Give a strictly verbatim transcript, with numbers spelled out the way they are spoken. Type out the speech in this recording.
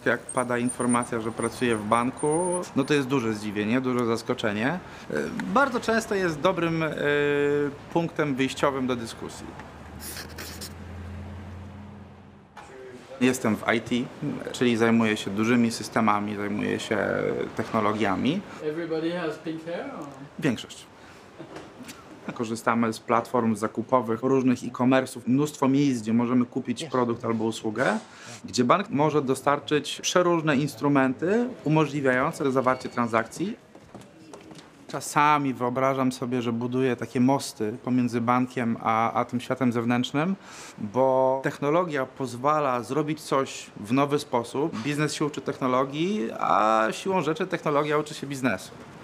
Jak pada informacja, że pracuję w banku, no to jest duże zdziwienie, duże zaskoczenie. Y, Bardzo często jest dobrym y, punktem wyjściowym do dyskusji. Jestem w I T, czyli zajmuję się dużymi systemami, zajmuję się technologiami. Everybody has pink hair? Or? Większość. Korzystamy z platform zakupowych, różnych e-commerce'ów, mnóstwo miejsc, gdzie możemy kupić produkt albo usługę, gdzie bank może dostarczyć przeróżne instrumenty umożliwiające zawarcie transakcji. Czasami wyobrażam sobie, że buduję takie mosty pomiędzy bankiem a, a tym światem zewnętrznym, bo technologia pozwala zrobić coś w nowy sposób. Biznes się uczy technologii, a siłą rzeczy technologia uczy się biznesu.